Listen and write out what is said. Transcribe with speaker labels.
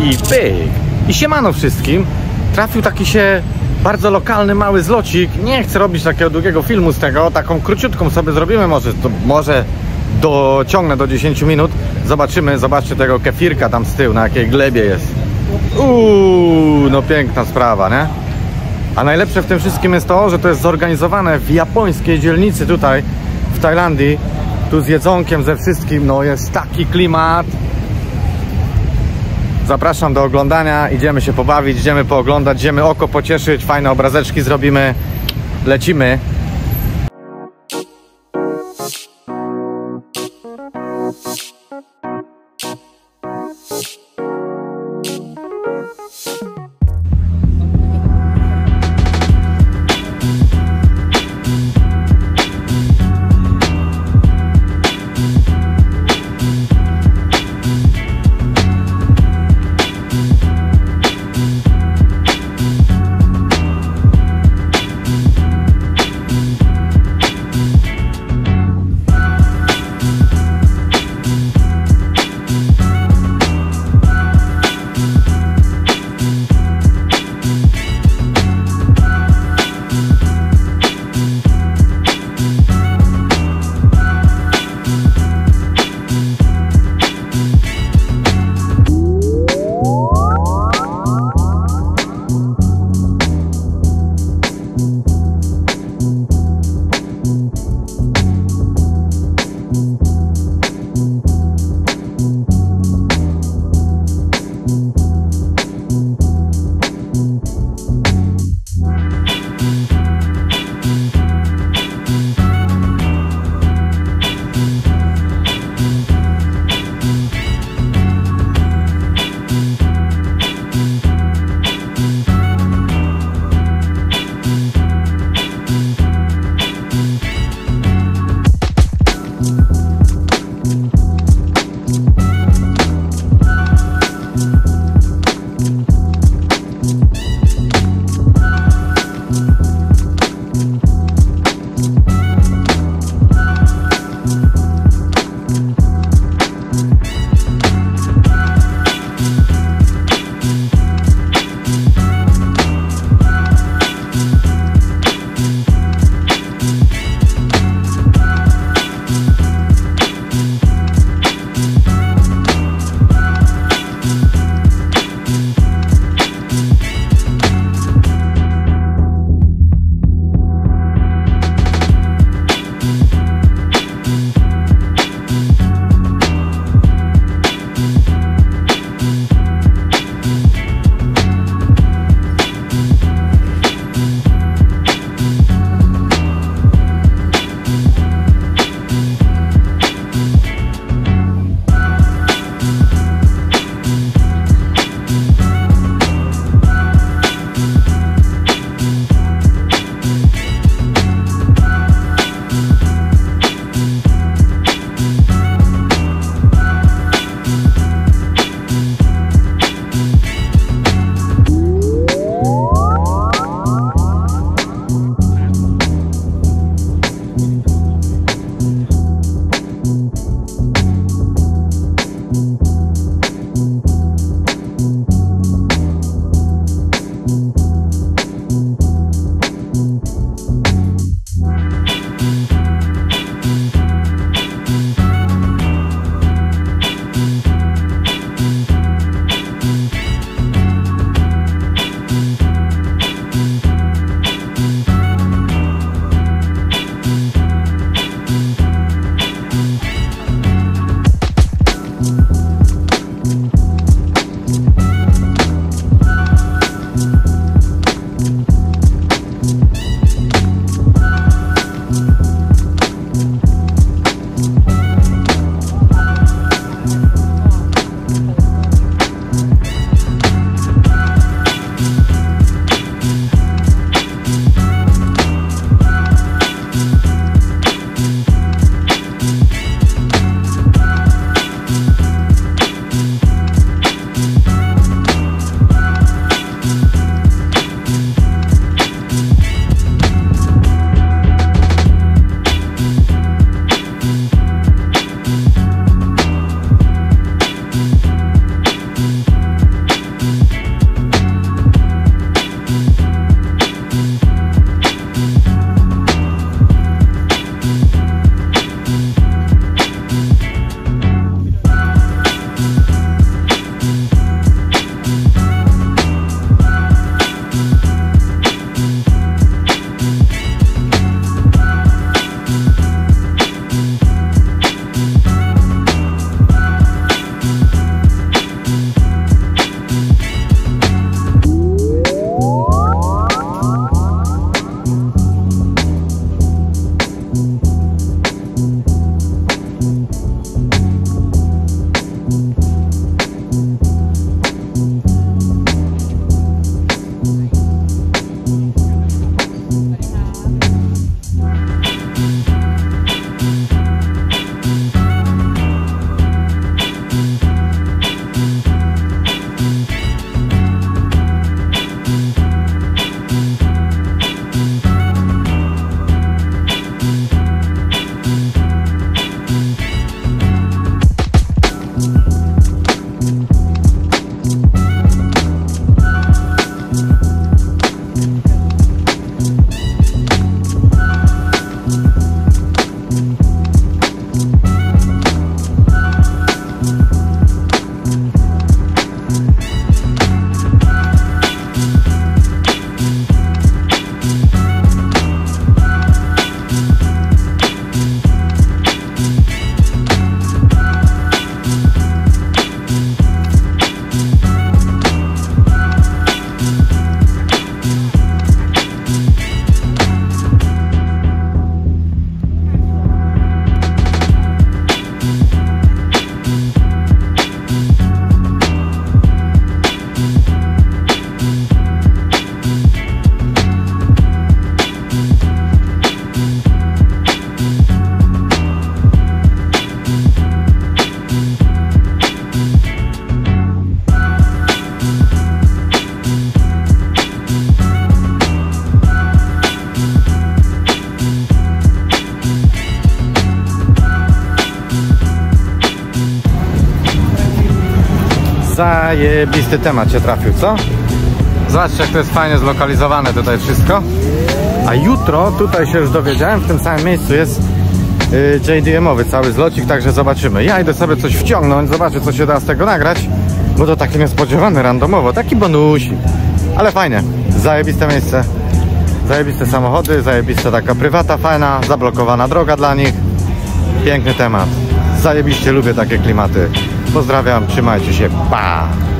Speaker 1: I pyk! I siemano wszystkim. Trafił taki się bardzo lokalny, mały zlocik. Nie chcę robić takiego długiego filmu z tego. Taką króciutką sobie zrobimy. Może dociągnę do 10 minut. Zobaczymy, zobaczcie tego kefirka tam z tyłu, na jakiej glebie jest. No piękna sprawa, nie? A najlepsze w tym wszystkim jest to, że to jest zorganizowane w japońskiej dzielnicy tutaj w Tajlandii. Tu z jedzonkiem, ze wszystkim, no jest taki klimat. Zapraszam do oglądania, idziemy się pobawić, idziemy pooglądać, idziemy oko pocieszyć, fajne obrazeczki zrobimy, lecimy. Zajebisty temat się trafił, co? Zobaczcie, jak to jest fajnie zlokalizowane tutaj wszystko. A jutro, tutaj się już dowiedziałem, w tym samym miejscu jest JDM-owy cały zlocik, także zobaczymy. Ja idę sobie coś wciągnąć, zobaczę, co się da z tego nagrać, bo to taki niespodziewany, randomowo, taki bonusik. Ale fajnie, zajebiste miejsce, zajebiste samochody, zajebista taka prywata fajna, zablokowana droga dla nich. Piękny temat, zajebiście lubię takie klimaty. Pozdrawiam, trzymajcie się, pa!